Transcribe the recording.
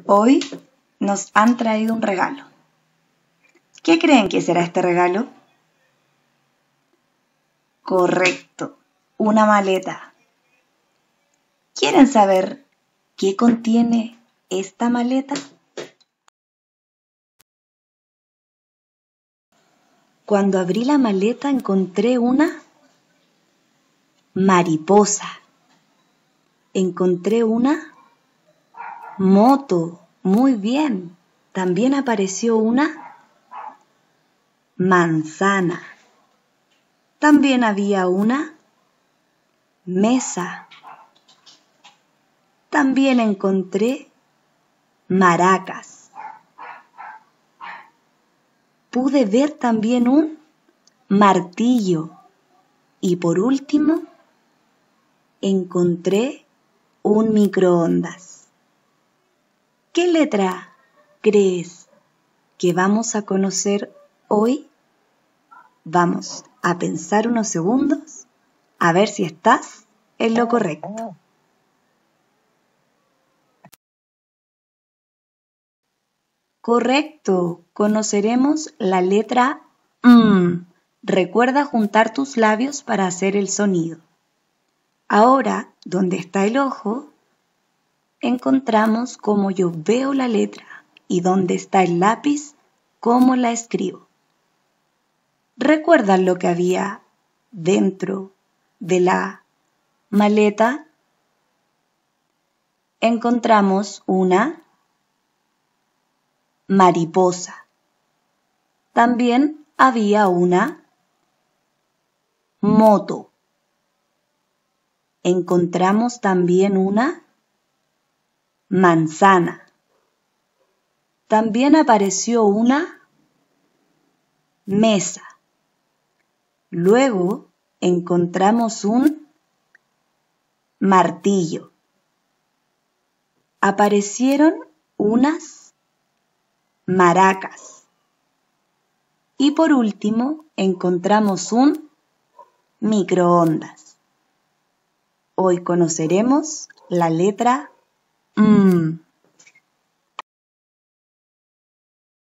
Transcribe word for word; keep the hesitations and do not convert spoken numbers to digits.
Hoy nos han traído un regalo. ¿Qué creen que será este regalo? Correcto, una maleta. ¿Quieren saber qué contiene esta maleta? Cuando abrí la maleta encontré una mariposa. Encontré una moto. Muy bien. También apareció una manzana. También había una mesa. También encontré maracas. Pude ver también un martillo. Y por último, encontré un microondas. ¿Qué letra crees que vamos a conocer hoy? Vamos a pensar unos segundos a ver si estás en lo correcto. Correcto, conoceremos la letra M. Recuerda juntar tus labios para hacer el sonido. Ahora, donde está el ojo, encontramos cómo yo veo la letra y donde está el lápiz, cómo la escribo. ¿Recuerdan lo que había dentro de la maleta? Encontramos una mariposa. También había una moto. Encontramos también una manzana. También apareció una mesa. Luego encontramos un martillo. Aparecieron unas maracas. Y por último encontramos un microondas. Hoy conoceremos la letra M.